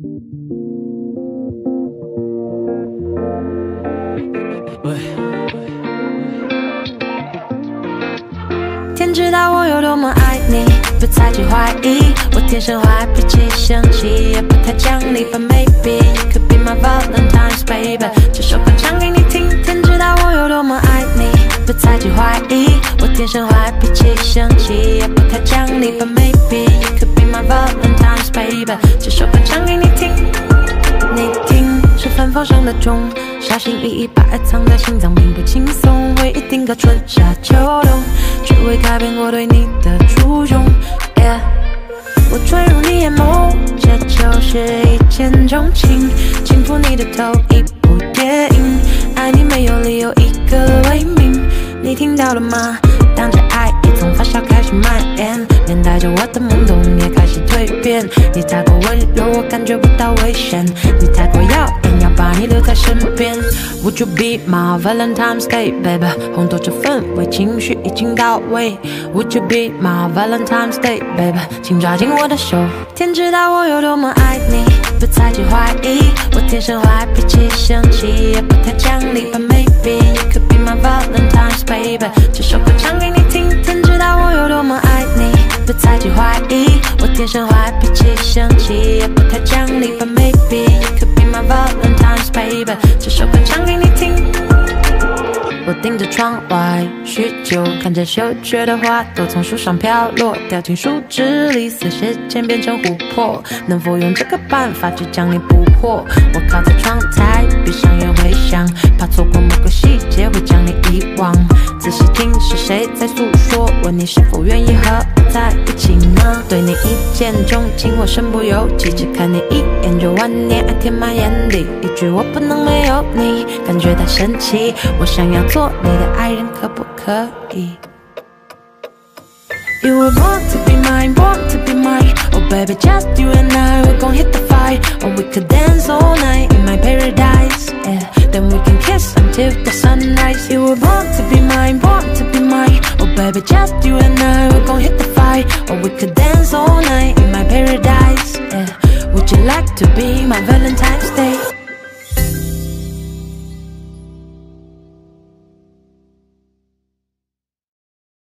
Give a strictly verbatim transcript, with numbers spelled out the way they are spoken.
天知道我有多么爱你，不采取怀疑。我天生坏脾气，生气也不太讲理。But maybe you could be my Valentine's baby。这首歌唱给你听。天知道我有多么爱你，不采取怀疑。我天生坏脾气，生气也不太讲理。But maybe you could be my Valentine's baby。这首歌唱给你听。你听，是反方向的钟，小心翼翼把爱藏在心脏，并不轻松。回忆定格春夏秋冬，却未改变我对你的初衷。Yeah， 我坠入你眼眸，这就是一见钟情。轻抚你的头，一部电影，爱你没有理由一个为名。你听到了吗？当着爱意从发酵开始蔓延，连带着我的懵懂也开始蜕变。你太过温柔，我感觉不到危险。你太过耀眼，要把你留在身边。Would you be my Valentine's Day, baby？ 烘托着氛围，情绪已经到位。Would you be my Valentine's Day, baby？ 请抓紧我的手。天知道我有多么爱你，不采取怀疑。我天生坏脾气，生气也不太讲理。But maybe you could be my Valentine's baby。这首歌唱给你听。天知道我有多么爱你，不采取怀疑。我天生坏脾气，生气也不太讲理。But maybe you could be my Valentine's baby。这首歌唱给你听。我盯着窗外，许久看着嗅觉的花朵从树上飘落，掉进树枝里，似时间变成琥珀。能否用这个办法去将你捕获？我靠在窗台，闭上眼回想，怕错过某个细节会将你遗忘。仔细听是谁在诉说，问你是否愿意和我在一起呢？对你一见钟情，我身不由己，只看你一眼就万年，爱填满眼底。一句我不能没有你，感觉太神奇，我想要做你的爱人，可不可以？ You were born to be mine, born to be mine. Oh baby, just you and I, we're gon' hit the fight. Or we could dance all night in my paradise, yeah. Then we can kiss until the sunrise. You were born to be mine, born to be mine. Oh baby, just you and I, we're gon' hit the fight. Or we could dance all night in my paradise, yeah. Would you like to be my Valentine's Day?